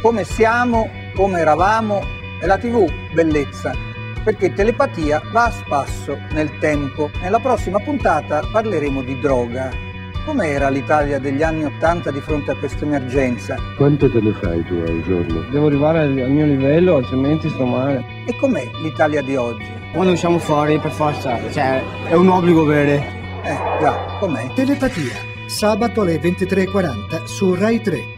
come siamo, come eravamo, e la TV bellezza, perché telepatia va a spasso nel tempo. Nella prossima puntata parleremo di droga. Com'era l'Italia degli anni '80 di fronte a questa emergenza? Quanto te ne fai tu al giorno? Devo arrivare al mio livello, altrimenti sto male. E com'è l'Italia di oggi? Quando usciamo fuori per forza, cioè è un obbligo bere. Già, com'è? Telepatia, sabato alle 23:40 su Rai 3.